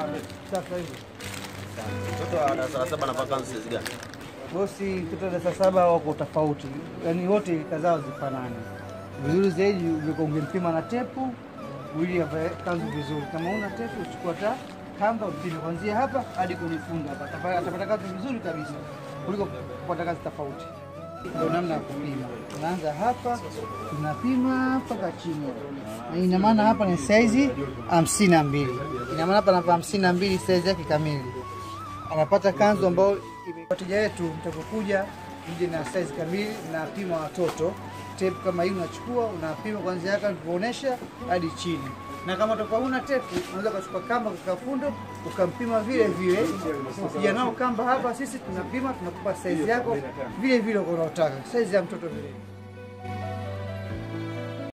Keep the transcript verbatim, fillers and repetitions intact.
Sasa hivi. Mtoto wa darasa la saba anapaka kanzu size gani? Bosi, mtoto wa darasa saba wako tofauti. Yaani wote kazao zifanane. Vizuri zaidi ungempima na tepu ili avae kanzu vizuri. Kama una tepu uchukua ta kamba upime kuanzia hapa hadi kunifunga hapa. Atapata kanzu vizuri kabisa kuliko kupata kanzu tofauti. Ndio namna ya kupima. Tunaanza hapa, tunapima mpaka chini. Na ina maana hapa ni size hamsini na mbili. Ina maana hapa napa hamsini na mbili size yake kamili. Anapata kanzu ambayo wateja wetu mtakokuja mje na size kamili na pima watoto. Tape kama hii unachukua unapima kuanzia hapa nilipoonyesha hadi chini. Na kama utakuwa una tape unaweza kuchukua kamba ukafundo ukampima vile vile. Ukija nao kamba hapa sisi tunapima tunakupa size yako vile vile unataka. Size ya mtoto vile.